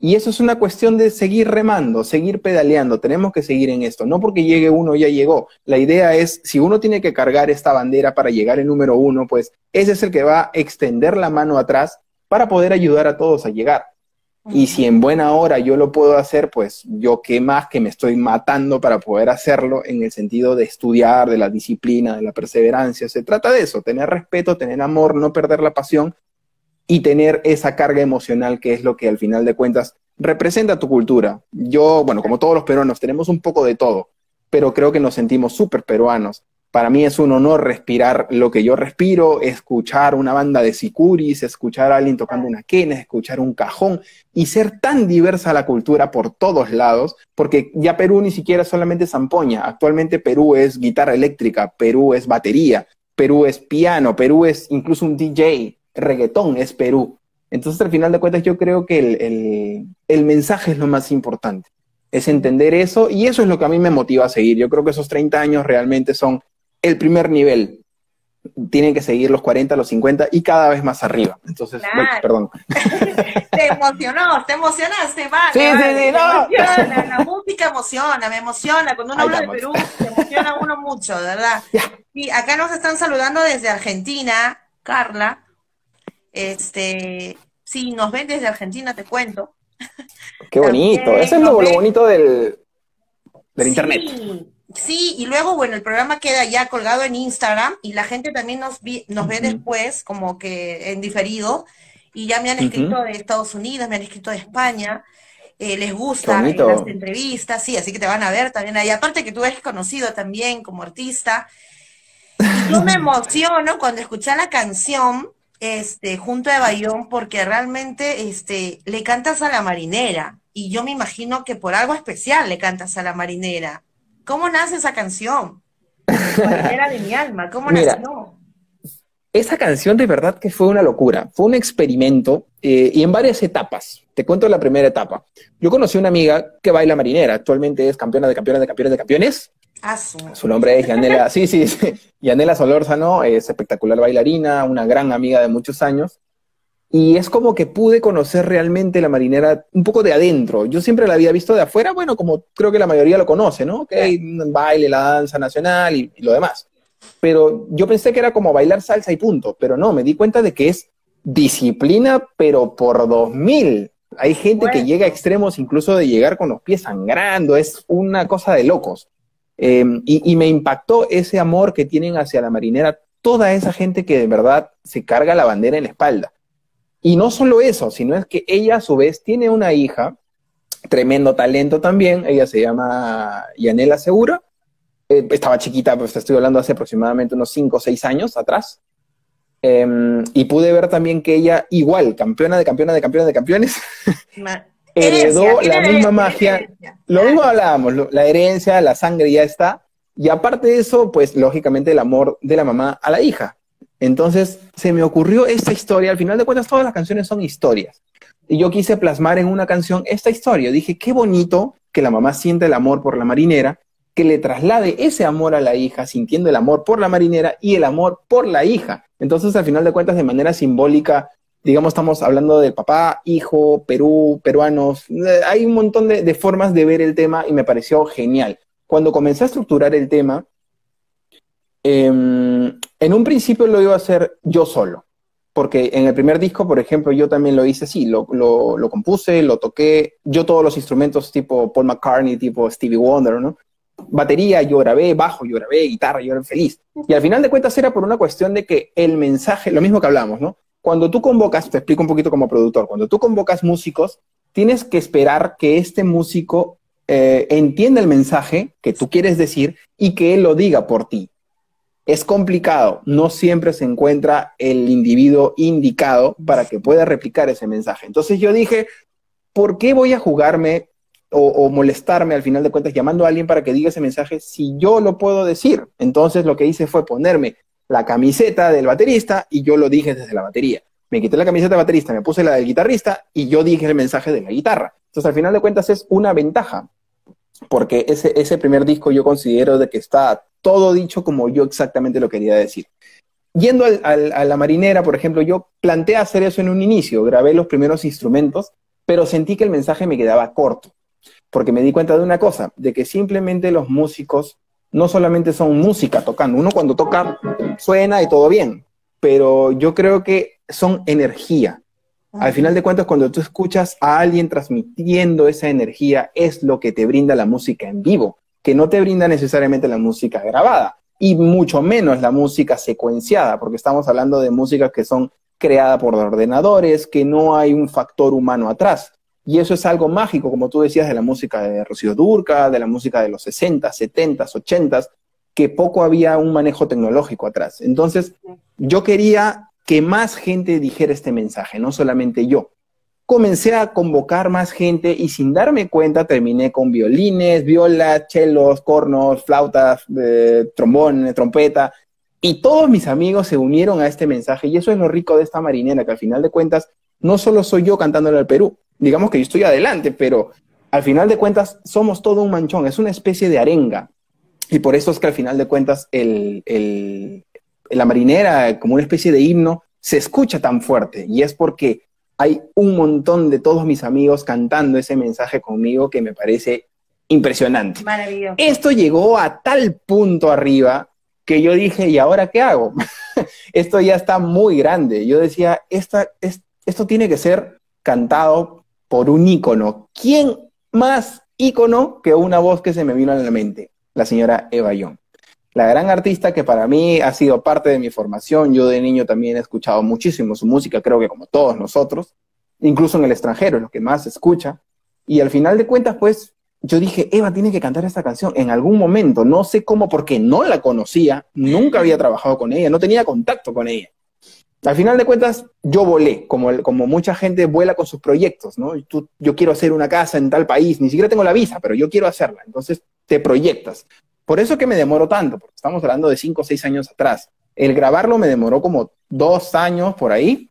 Y eso es una cuestión de seguir remando, seguir pedaleando. Tenemos que seguir en esto. No porque llegue uno, ya llegó. La idea es, si uno tiene que cargar esta bandera para llegar el número uno, pues ese es el que va a extender la mano atrás para poder ayudar a todos a llegar. Y si en buena hora yo lo puedo hacer, pues yo qué más que me estoy matando para poder hacerlo en el sentido de estudiar, de la disciplina, de la perseverancia. Se trata de eso, tener respeto, tener amor, no perder la pasión y tener esa carga emocional que es lo que al final de cuentas representa tu cultura. Yo, bueno, como todos los peruanos, tenemos un poco de todo, pero creo que nos sentimos súper peruanos. Para mí es un honor respirar lo que yo respiro, escuchar una banda de sicuris, escuchar a alguien tocando una quena, escuchar un cajón y ser tan diversa la cultura por todos lados, porque ya Perú ni siquiera es solamente zampoña. Actualmente Perú es guitarra eléctrica, Perú es batería, Perú es piano, Perú es incluso un D J, reggaetón es Perú. Entonces, al final de cuentas, yo creo que el, el, el mensaje es lo más importante, es entender eso, y eso es lo que a mí me motiva a seguir. Yo creo que esos treinta años realmente son el primer nivel. Tienen que seguir los cuarenta, los cincuenta y cada vez más arriba. Entonces, claro. Bueno, perdón. Te emocionó, te emocionaste, vale. Sí, vale, sí, sí, te no. emociona, la música emociona, me emociona. Cuando uno Ahí habla de estamos. Perú, se emociona uno mucho, de verdad. Ya. Y acá nos están saludando desde Argentina, Carla. Este, sí, nos ven desde Argentina, te cuento. Qué bonito. También Eso es nos lo, lo ven. bonito del, del Sí, internet. sí, y luego, bueno, el programa queda ya colgado en Instagram y la gente también nos, vi- nos ve Ujú, después, como que en diferido, y ya me han ujú. escrito de Estados Unidos, me han escrito de España, eh, les Qué gusta eh, las bonito. entrevistas, sí, así que te van a ver también ahí. Aparte que tú eres conocido también como artista, y yo me emociono cuando escuché la canción, este, junto a Bayón, porque realmente, este, le cantas a la marinera, y yo me imagino que por algo especial le cantas a la marinera. ¿Cómo nace esa canción? Marinera de mi alma, ¿cómo Mira, nació? esa canción de verdad que fue una locura, fue un experimento eh, y en varias etapas. Te cuento la primera etapa. Yo conocí a una amiga que baila marinera, actualmente es campeona de campeones de campeones de campeones. Asu. Su nombre es Yanela, sí, sí, sí, Yanela Solórzano, es espectacular bailarina, una gran amiga de muchos años. Y es como que pude conocer realmente la marinera un poco de adentro. Yo siempre la había visto de afuera, bueno, como creo que la mayoría lo conoce, ¿no? Ok, baile, la danza nacional y, y lo demás. Pero yo pensé que era como bailar salsa y punto, pero no, me di cuenta de que es disciplina, pero por dos mil. Hay gente que llega a Supuesto. extremos incluso de llegar con los pies sangrando, es una cosa de locos. Eh, y, y me impactó ese amor que tienen hacia la marinera toda esa gente que de verdad se carga la bandera en la espalda. Y no solo eso, sino es que ella a su vez tiene una hija, tremendo talento también, ella se llama Yanela Segura, eh, estaba chiquita, pues te estoy hablando hace aproximadamente unos cinco o seis años atrás, eh, y pude ver también que ella, igual, campeona de campeona de campeones de campeones, Ma- Herencia, heredó tiene la la misma herencia, tiene magia, herencia. lo Claro. mismo hablábamos, lo- la herencia, la sangre ya está, y aparte de eso, pues lógicamente el amor de la mamá a la hija. Entonces se me ocurrió esta historia, al final de cuentas todas las canciones son historias, y yo quise plasmar en una canción esta historia. Dije, qué bonito que la mamá sienta el amor por la marinera, que le traslade ese amor a la hija, sintiendo el amor por la marinera y el amor por la hija. Entonces, al final de cuentas, de manera simbólica, digamos, estamos hablando del papá, hijo, Perú, peruanos. Eh, Hay un montón de, de formas de ver el tema y me pareció genial. Cuando comencé a estructurar el tema, eh, en un principio lo iba a hacer yo solo. Porque en el primer disco, por ejemplo, yo también lo hice así, lo, lo, lo compuse, lo toqué, yo todos los instrumentos tipo Paul McCartney, tipo Stevie Wonder, ¿no? Batería yo grabé, bajo yo grabé, guitarra yo era feliz. Y al final de cuentas era por una cuestión de que el mensaje, lo mismo que hablamos, ¿no? Cuando tú convocas, te explico un poquito como productor, cuando tú convocas músicos, tienes que esperar que este músico eh, entienda el mensaje que tú quieres decir y que él lo diga por ti. Es complicado, no siempre se encuentra el individuo indicado para que pueda replicar ese mensaje. Entonces yo dije, ¿por qué voy a jugarme o, o molestarme al final de cuentas llamando a alguien para que diga ese mensaje si yo lo puedo decir? Entonces lo que hice fue ponerme la camiseta del baterista y yo lo dije desde la batería. Me quité la camiseta del baterista, me puse la del guitarrista y yo dije el mensaje de la guitarra. Entonces al final de cuentas es una ventaja, porque ese, ese primer disco yo considero de que está todo dicho como yo exactamente lo quería decir. Yendo al, al, a la marinera, por ejemplo, yo planteé hacer eso en un inicio, grabé los primeros instrumentos pero sentí que el mensaje me quedaba corto, porque me di cuenta de una cosa, de que simplemente los músicos no solamente son música tocando, uno cuando toca suena y todo bien, pero yo creo que son energía. Al final de cuentas, cuando tú escuchas a alguien transmitiendo esa energía, es lo que te brinda la música en vivo, que no te brinda necesariamente la música grabada, y mucho menos la música secuenciada, porque estamos hablando de músicas que son creadas por ordenadores, que no hay un factor humano atrás. Y eso es algo mágico, como tú decías, de la música de Rocío Dúrcal, de la música de los sesenta, setenta, ochenta, que poco había un manejo tecnológico atrás. Entonces, yo quería que más gente dijera este mensaje, no solamente yo. Comencé a convocar más gente y sin darme cuenta terminé con violines, violas, chelos, cornos, flautas, eh, trombón, trompeta, y todos mis amigos se unieron a este mensaje, y eso es lo rico de esta marinera, que al final de cuentas no solo soy yo cantándole al Perú, digamos que yo estoy adelante, pero al final de cuentas somos todo un manchón, es una especie de arenga, y por eso es que al final de cuentas el, el, la marinera, como una especie de himno, se escucha tan fuerte, y es porque hay un montón de todos mis amigos cantando ese mensaje conmigo que me parece impresionante. Maravilloso. Esto llegó a tal punto arriba que yo dije, ¿y ahora qué hago? Esto ya está muy grande. Yo decía, esta, es, esto tiene que ser cantado por un ícono. ¿Quién más ícono que una voz que se me vino a la mente? La señora Eva Young. La gran artista que para mí ha sido parte de mi formación. Yo de niño también he escuchado muchísimo su música, creo que como todos nosotros, incluso en el extranjero, es lo que más se escucha. Y al final de cuentas, pues, yo dije, Eva tiene que cantar esta canción en algún momento, no sé cómo, porque no la conocía, nunca había trabajado con ella, no tenía contacto con ella. Al final de cuentas, yo volé, como, el, como mucha gente vuela con sus proyectos, ¿no? Y tú, yo quiero hacer una casa en tal país, ni siquiera tengo la visa, pero yo quiero hacerla, entonces te proyectas. Por eso que me demoro tanto, porque estamos hablando de cinco o seis años atrás. El grabarlo me demoró como dos años por ahí.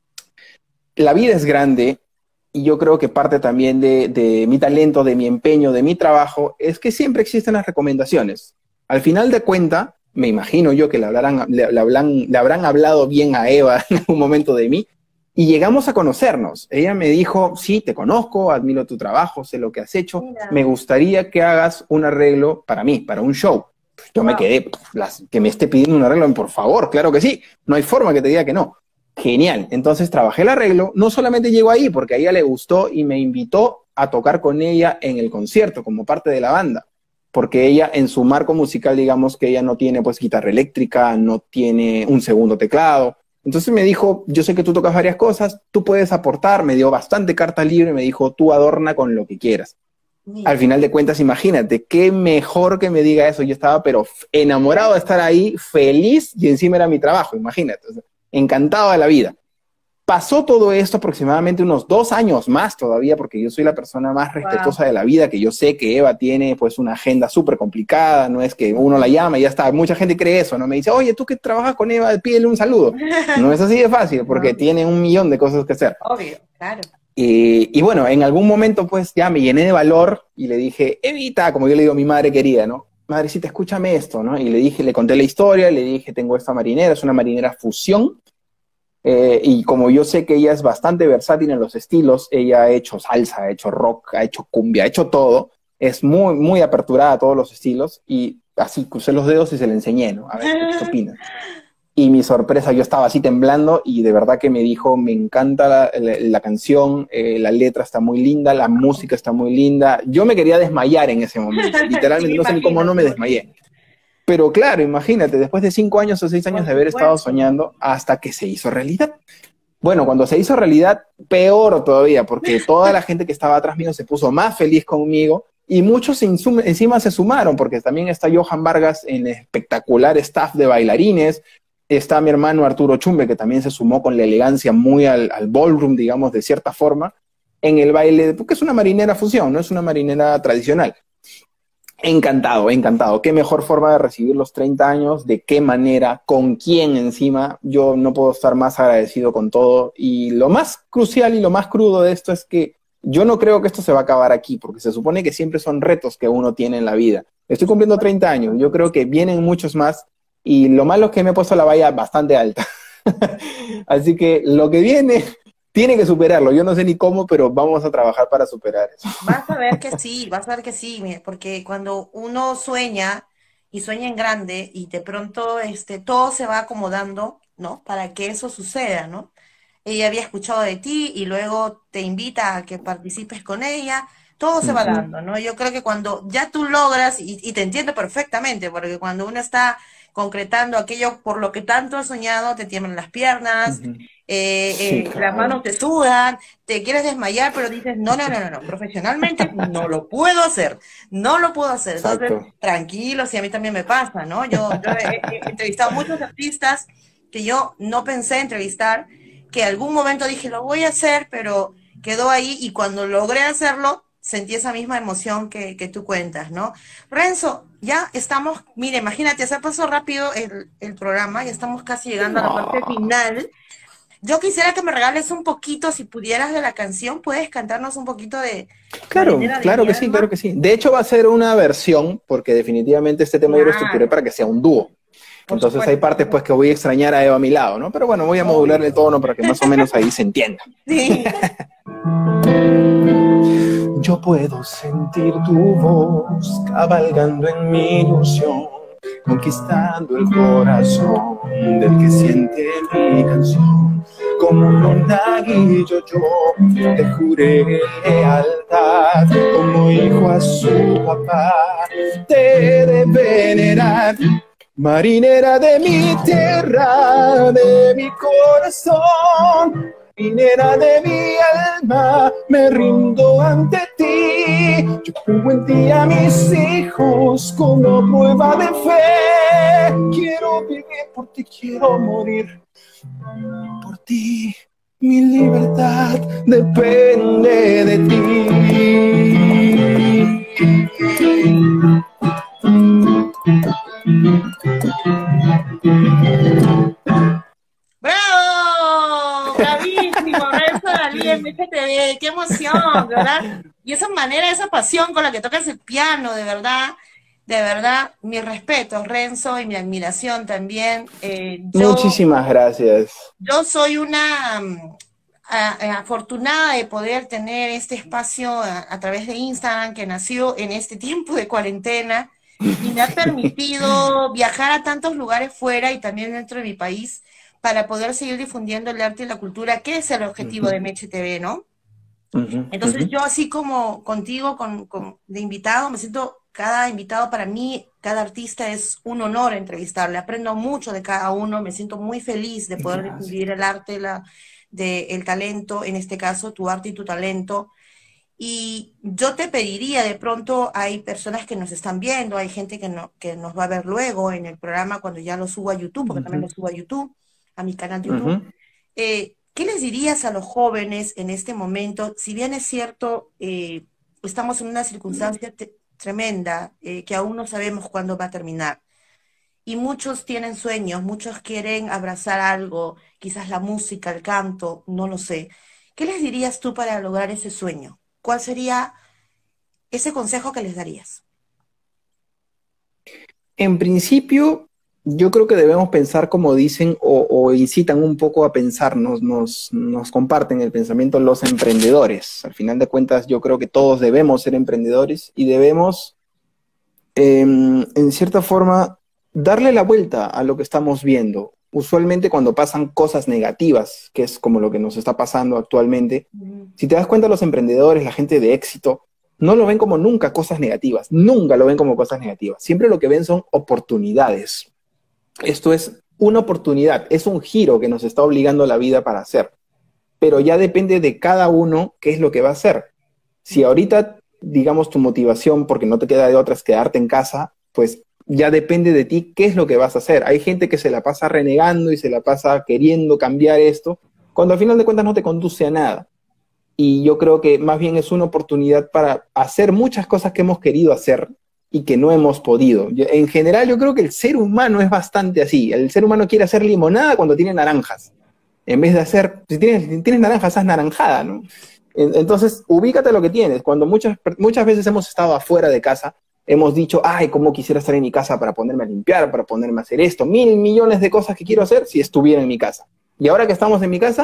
La vida es grande y yo creo que parte también de, de mi talento, de mi empeño, de mi trabajo, es que siempre existen las recomendaciones. Al final de cuentas, me imagino yo que le, hablarán, le, le, hablan, le habrán hablado bien a Eva en algún momento de mí, y llegamos a conocernos. Ella me dijo, sí, te conozco, admiro tu trabajo, sé lo que has hecho, Mira. me gustaría que hagas un arreglo para mí, para un show. Yo wow. me quedé, las, que me esté pidiendo un arreglo, por favor, claro que sí, no hay forma que te diga que no. Genial, entonces trabajé el arreglo, no solamente llegó ahí, porque a ella le gustó y me invitó a tocar con ella en el concierto, como parte de la banda, porque ella en su marco musical, digamos que ella no tiene pues guitarra eléctrica, no tiene un segundo teclado. Entonces me dijo, yo sé que tú tocas varias cosas, tú puedes aportar, me dio bastante carta libre, me dijo, tú adorna con lo que quieras. Sí. Al final de cuentas, imagínate, qué mejor que me diga eso. Yo estaba pero enamorado de estar ahí, feliz, y encima era mi trabajo, imagínate, o sea, encantado de la vida. Pasó todo esto aproximadamente unos dos años más todavía, porque yo soy la persona más respetuosa wow. de la vida, que yo sé que Eva tiene pues una agenda súper complicada, no es que uno la llama y ya está, mucha gente cree eso, ¿no? Me dice, oye, tú que trabajas con Eva, pídele un saludo. No es así de fácil, porque no. tiene un millón de cosas que hacer. Obvio, claro. Y, y bueno, en algún momento pues ya me llené de valor y le dije, Evita, como yo le digo a mi madre querida, ¿no? Madrecita, escúchame esto, ¿no? Y le dije, le conté la historia, le dije, tengo esta marinera, es una marinera fusión. Eh, y como yo sé que ella es bastante versátil en los estilos, ella ha hecho salsa, ha hecho rock, ha hecho cumbia, ha hecho todo, es muy, muy aperturada a todos los estilos, y así crucé los dedos y se le enseñé, ¿no? A ver, ¿qué opinas? Y mi sorpresa, yo estaba así temblando, y de verdad que me dijo, me encanta la, la, la canción, eh, la letra está muy linda, la música está muy linda. Yo me quería desmayar en ese momento, literalmente, sí, no sé ni cómo no me desmayé. Pero claro, imagínate, después de cinco años o seis años de haber estado soñando, hasta que se hizo realidad. Bueno, cuando se hizo realidad, peor todavía, porque toda la gente que estaba atrás mío se puso más feliz conmigo, y muchos encima se sumaron, porque también está Johan Vargas en espectacular staff de bailarines, está mi hermano Arturo Chumbe, que también se sumó con la elegancia muy al, al ballroom, digamos, de cierta forma, en el baile, porque es una marinera fusión, no es una marinera tradicional. Encantado, encantado. Qué mejor forma de recibir los treinta años, de qué manera, con quién encima. Yo no puedo estar más agradecido con todo. Y lo más crucial y lo más crudo de esto es que yo no creo que esto se va a acabar aquí, porque se supone que siempre son retos que uno tiene en la vida. Estoy cumpliendo treinta años, yo creo que vienen muchos más, y lo malo es que me he puesto la valla bastante alta. Así que lo que viene, tiene que superarlo. Yo no sé ni cómo, pero vamos a trabajar para superar eso. Vas a ver que sí, vas a ver que sí, mira, porque cuando uno sueña y sueña en grande y de pronto este, todo se va acomodando, ¿no? Para que eso suceda, ¿no? Ella había escuchado de ti y luego te invita a que participes con ella, todo se va Ujú, dando, ¿no? Yo creo que cuando ya tú logras, y, y te entiendo perfectamente, porque cuando uno está concretando aquello por lo que tanto has soñado, te tiemblan las piernas, ujú. Sí, eh, eh, las manos claro. te sudan, te quieres desmayar, pero dices, no, no, no, no, no, profesionalmente no lo puedo hacer, no lo puedo hacer. Entonces, Exacto. tranquilo, si a mí también me pasa, ¿no? Yo, yo he, he entrevistado a muchos artistas que yo no pensé entrevistar, que algún momento dije, lo voy a hacer, pero quedó ahí y cuando logré hacerlo, sentí esa misma emoción que, que tú cuentas, ¿no? Renzo, ya estamos, mire, imagínate, se pasó rápido el, el programa, ya estamos casi llegando a la parte No. final. Yo quisiera que me regales un poquito, si pudieras, de la canción, puedes cantarnos un poquito de Claro, Marinera de claro mi que sí, claro alma. que sí. De hecho, va a ser una versión, porque definitivamente este tema yo lo estructuré Claro, para que sea un dúo. por Entonces hay supuesto, por partes pues supuesto. que voy a extrañar a Eva a mi lado, ¿no? Pero bueno, voy a modular Obvio. el tono para que más o menos ahí se entienda. Sí. Yo puedo sentir tu voz cabalgando en mi ilusión, conquistando el corazón del que siente mi canción. Como un monaguillo yo te juré lealtad, como hijo a su papá te he de venerar. Marinera de mi tierra, de mi corazón, marinera de mi alma, me rindo ante ti. Yo pongo en ti a mis hijos como prueba de fe. Quiero vivir por ti, quiero morir por ti. Mi libertad depende de ti. ¡Bravo! ¡Bravísimo! Renzo Dalí en M G T V, ¡qué emoción! ¿Verdad? Y esa manera, esa pasión con la que tocas el piano, de verdad, de verdad, mi respeto, Renzo, y mi admiración también. Eh, yo, Muchísimas gracias. yo soy una mm, a- a- afortunada de poder tener este espacio a, a través de Instagram que nació en este tiempo de cuarentena y me ha permitido viajar a tantos lugares fuera y también dentro de mi país para poder seguir difundiendo el arte y la cultura, que es el objetivo de Ujú, Meche T V, ¿no? ujú, ujú. Entonces yo así como contigo, con, con- de invitado, me siento, cada invitado para mí, cada artista es un honor entrevistarle, aprendo mucho de cada uno, me siento muy feliz de poder Gracias. difundir el arte, la, de, el talento, en este caso tu arte y tu talento. Y yo te pediría, de pronto hay personas que nos están viendo, hay gente que, no, que nos va a ver luego en el programa cuando ya lo subo a YouTube, porque también Ujú, lo subo a YouTube, a mi canal de YouTube. ujú. Eh, ¿qué les dirías a los jóvenes en este momento? Si bien es cierto, eh, estamos en una circunstancia te- tremenda, eh, que aún no sabemos cuándo va a terminar. Y muchos tienen sueños, muchos quieren abrazar algo, quizás la música, el canto, no lo sé. ¿Qué les dirías tú para lograr ese sueño? ¿Cuál sería ese consejo que les darías? En principio, yo creo que debemos pensar como dicen o, o incitan un poco a pensar, nos, nos, nos comparten el pensamiento los emprendedores. Al final de cuentas, yo creo que todos debemos ser emprendedores y debemos, eh, en cierta forma, darle la vuelta a lo que estamos viendo. Usualmente cuando pasan cosas negativas, que es como lo que nos está pasando actualmente, Mm, si te das cuenta, los emprendedores, la gente de éxito, no lo ven como nunca cosas negativas, nunca lo ven como cosas negativas. Siempre lo que ven son oportunidades. Esto es una oportunidad, es un giro que nos está obligando la vida para hacer, pero ya depende de cada uno qué es lo que va a hacer. Si ahorita, digamos, tu motivación, porque no te queda de otra, es quedarte en casa, pues ya depende de ti qué es lo que vas a hacer. Hay gente que se la pasa renegando y se la pasa queriendo cambiar esto, cuando al final de cuentas no te conduce a nada. Y yo creo que más bien es una oportunidad para hacer muchas cosas que hemos querido hacer y que no hemos podido. Yo- en general, yo creo que el ser humano es bastante así. El ser humano quiere hacer limonada cuando tiene naranjas. En vez de hacer, si tienes, si tienes naranjas, haz naranjada, ¿no? En- Entonces, ubícate a lo que tienes. Cuando muchas, muchas veces hemos estado afuera de casa, hemos dicho, ay, cómo quisiera estar en mi casa para ponerme a limpiar, para ponerme a hacer esto, mil millones de cosas que quiero hacer si estuviera en mi casa. Y ahora que estamos en mi casa,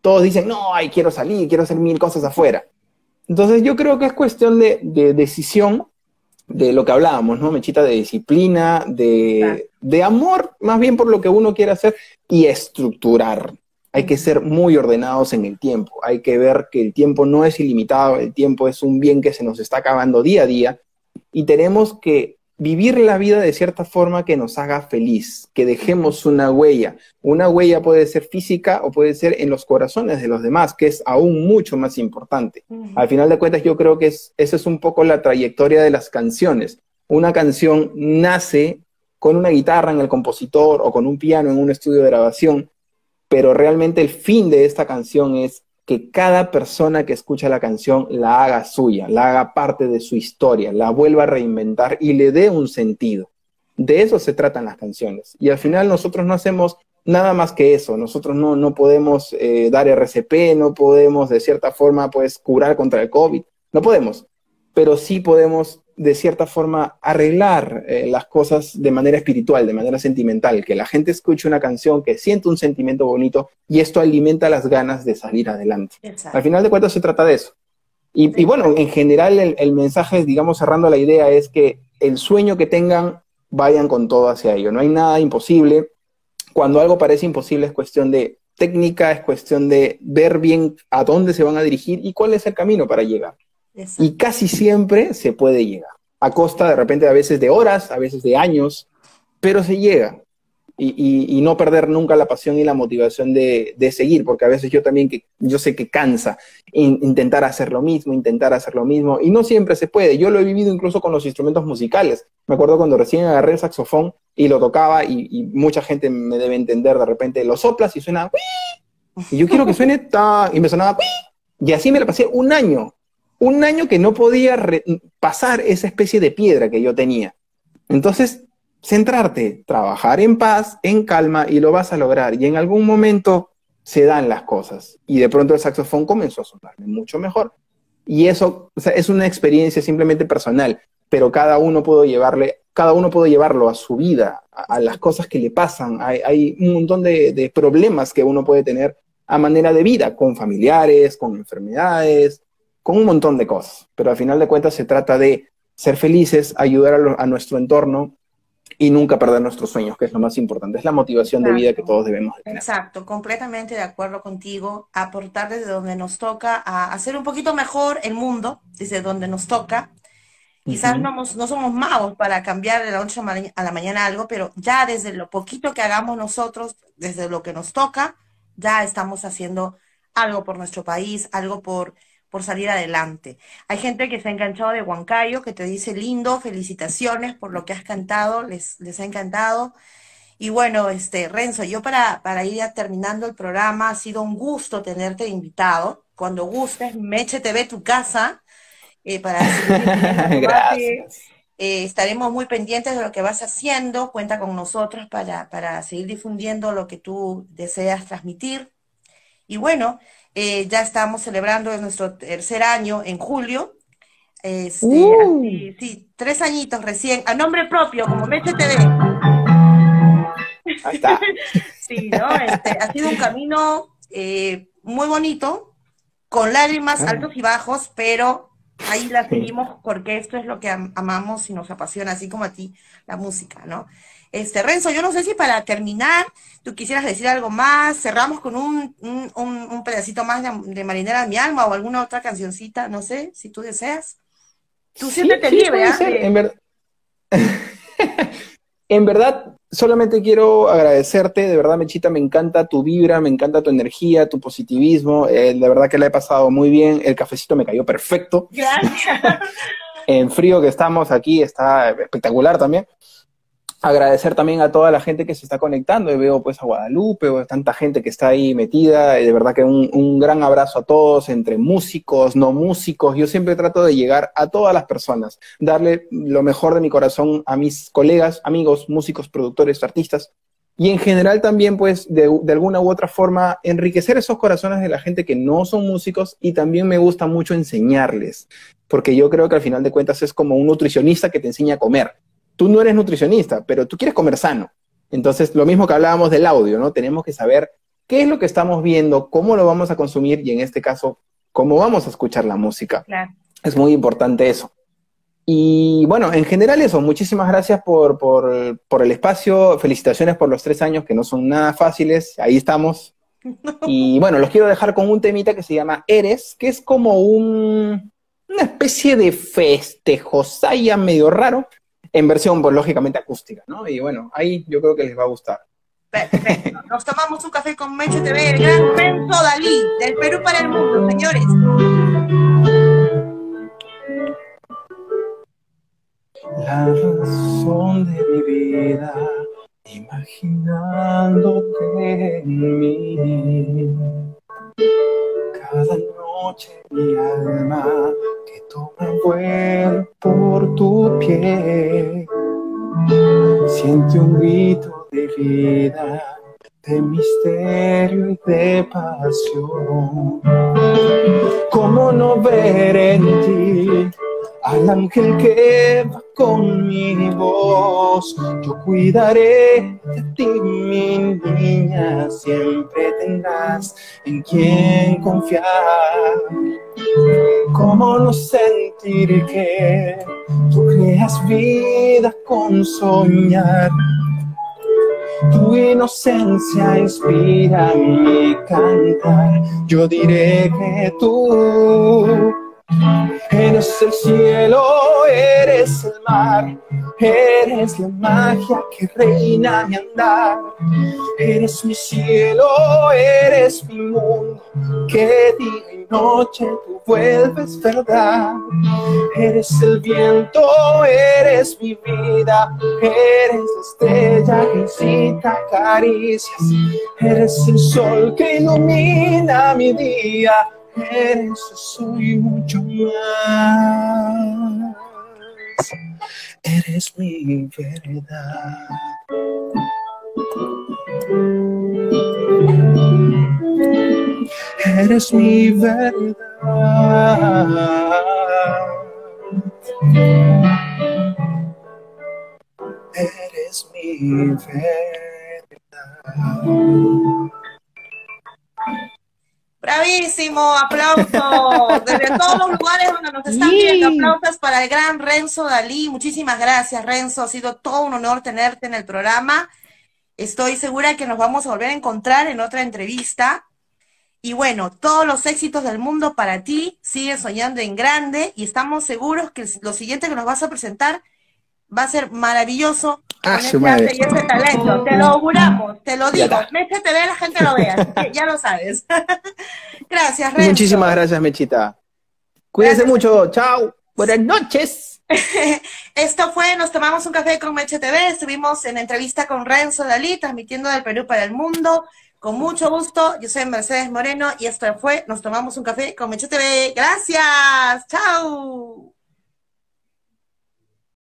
todos dicen, no, ay, quiero salir, quiero hacer mil cosas afuera. Entonces yo creo que es cuestión de, de decisión, de lo que hablábamos, ¿no, Mechita? De disciplina, de, de amor, más bien por lo que uno quiere hacer, y estructurar. Hay que ser muy ordenados en el tiempo. Hay que ver que el tiempo no es ilimitado, el tiempo es un bien que se nos está acabando día a día, y tenemos que vivir la vida de cierta forma que nos haga feliz, que dejemos una huella. Una huella puede ser física o puede ser en los corazones de los demás, que es aún mucho más importante. Uh-huh. Al final de cuentas, yo creo que es, esa es un poco la trayectoria de las canciones. Una canción nace con una guitarra en el compositor o con un piano en un estudio de grabación, pero realmente el fin de esta canción es que cada persona que escucha la canción la haga suya, la haga parte de su historia, la vuelva a reinventar y le dé un sentido. De eso se tratan las canciones. Y al final nosotros no hacemos nada más que eso. Nosotros no, no podemos eh, dar R C P, no podemos de cierta forma pues curar contra el COVID, no podemos. Pero sí podemos de cierta forma arreglar eh, las cosas de manera espiritual, de manera sentimental, que la gente escuche una canción, que siente un sentimiento bonito, y esto alimenta las ganas de salir adelante. Exacto. Al final de cuentas se trata de eso. Y, sí. y bueno, en general el, el mensaje, digamos, cerrando la idea, es que el sueño que tengan, vayan con todo hacia ello. No hay nada imposible. Cuando algo parece imposible es cuestión de técnica, es cuestión de ver bien a dónde se van a dirigir y cuál es el camino para llegar. Exacto. Y casi siempre se puede llegar, a costa de repente a veces de horas, a veces de años, pero se llega. Y, y, y no perder nunca la pasión y la motivación de, de seguir, porque a veces yo también, que, yo sé que cansa in, intentar hacer lo mismo, intentar hacer lo mismo, y no siempre se puede. Yo lo he vivido incluso con los instrumentos musicales. Me acuerdo cuando recién agarré el saxofón y lo tocaba, y, y mucha gente me debe entender, de repente lo soplas y suena ¡uii! Y yo quiero que suene ta, y me sonaba ¡uii! Y así me la pasé un año. Un año que no podía re- pasar esa especie de piedra que yo tenía. Entonces, centrarte, trabajar en paz, en calma, y lo vas a lograr. Y en algún momento se dan las cosas. Y de pronto el saxofón comenzó a sonarme mucho mejor. Y eso, o sea, es una experiencia simplemente personal, pero cada uno puede llevarle, cada uno puede llevarlo a su vida, a, a las cosas que le pasan. Hay, hay un montón de, de problemas que uno puede tener a manera de vida, con familiares, con enfermedades, con un montón de cosas, pero al final de cuentas se trata de ser felices, ayudar a, lo, a nuestro entorno y nunca perder nuestros sueños, que es lo más importante, es la motivación Exacto. de vida que todos debemos tener. Exacto, completamente de acuerdo contigo, aportar desde donde nos toca, a hacer un poquito mejor el mundo, desde donde nos toca. Quizás uh-huh. no, no somos magos para cambiar de la noche a la mañana algo, pero ya desde lo poquito que hagamos nosotros, desde lo que nos toca, ya estamos haciendo algo por nuestro país, algo por... por salir adelante. Hay gente que se ha enganchado de Huancayo, que te dice lindo, felicitaciones por lo que has cantado, les, les ha encantado. Y bueno, este, Renzo, yo para, para ir ya terminando el programa, ha sido un gusto tenerte invitado. Cuando gustes, Meche T V, tu casa, eh, para seguir Gracias. Eh, estaremos muy pendientes de lo que vas haciendo, cuenta con nosotros para, para seguir difundiendo lo que tú deseas transmitir. Y bueno, Eh, ya estamos celebrando nuestro tercer año en julio. Este, uh. así, sí, tres añitos recién, a nombre propio, como Meche T V. Ahí está. Sí, ¿no? Este, ha sido un camino eh, muy bonito, con lágrimas ah. altos y bajos, pero ahí la seguimos porque esto es lo que am amamos y nos apasiona, así como a ti, la música, ¿no? Este, Renzo, yo no sé si para terminar tú quisieras decir algo más, cerramos con un, un, un, un pedacito más de, de Marinera de mi alma o alguna otra cancioncita, no sé, si tú deseas. Tú sí, siéntete sí, libre, ¿eh? De... En, ver... en verdad, solamente quiero agradecerte, de verdad, Mechita, me encanta tu vibra, me encanta tu energía, tu positivismo, eh, de verdad que la he pasado muy bien, el cafecito me cayó perfecto. Gracias. En frío que estamos aquí, está espectacular también. Agradecer también a toda la gente que se está conectando, y veo pues a Guadalupe, o a tanta gente que está ahí metida, y de verdad que un, un gran abrazo a todos, entre músicos, no músicos. Yo siempre trato de llegar a todas las personas, darle lo mejor de mi corazón a mis colegas, amigos, músicos, productores, artistas, y en general también pues de, de alguna u otra forma enriquecer esos corazones de la gente que no son músicos, y también me gusta mucho enseñarles, porque yo creo que al final de cuentas es como un nutricionista que te enseña a comer. Tú no eres nutricionista, pero tú quieres comer sano. Entonces, lo mismo que hablábamos del audio, ¿no? Tenemos que saber qué es lo que estamos viendo, cómo lo vamos a consumir y en este caso, cómo vamos a escuchar la música. Claro. Es muy importante eso. Y bueno, en general eso, muchísimas gracias por, por, por el espacio, felicitaciones por los tres años que no son nada fáciles, ahí estamos. Y bueno, los quiero dejar con un temita que se llama Eres, que es como un, una especie de festejosaya medio raro, en versión, pues lógicamente acústica, ¿no? Y bueno, ahí yo creo que les va a gustar. Perfecto. Nos tomamos un café con Meche T V, el gran Renzo Dalí, del Perú para el mundo, señores. La razón de mi vida, imaginándote en mí. Cada noche mi alma que toma vuelo por tu piel. Siente un grito de vida, de misterio y de pasión. ¿Cómo no ver en ti al ángel que va con mi voz? Yo cuidaré de ti, mi niña, siempre tendrás en quien confiar. ¿Cómo no sentir que tú creas vida con soñar? Tu inocencia inspira mi cantar. Yo diré que tú eres el cielo, eres el mar, eres la magia que reina mi andar. Eres mi cielo, eres mi mundo, que día y noche tú vuelves verdad. Eres el viento, eres mi vida, eres la estrella que incita caricias. Eres el sol que ilumina mi día. Eres eso y mucho más. Eres mi verdad. Eres mi verdad. Eres mi verdad. Bravísimo, aplausos desde todos los lugares donde nos están viendo, aplausos para el gran Renzo Dalí. Muchísimas gracias, Renzo, ha sido todo un honor tenerte en el programa. Estoy segura que nos vamos a volver a encontrar en otra entrevista. Y bueno, todos los éxitos del mundo para ti, sigue soñando en grande y estamos seguros que lo siguiente que nos vas a presentar va a ser maravilloso. Ah, con su ese madre. arte y ese talento, te lo auguramos, te lo digo, Meche T V la gente lo vea, así que ya lo sabes. Gracias, Renzo. Muchísimas gracias, Mechita. Cuídense Gracias. mucho, chao, buenas noches. Esto fue Nos Tomamos un Café con Meche T V, estuvimos en entrevista con Renzo Dalí, transmitiendo del Perú para el mundo, con mucho gusto. Yo soy Mercedes Moreno y esto fue Nos Tomamos un Café con Meche T V. Gracias, chao.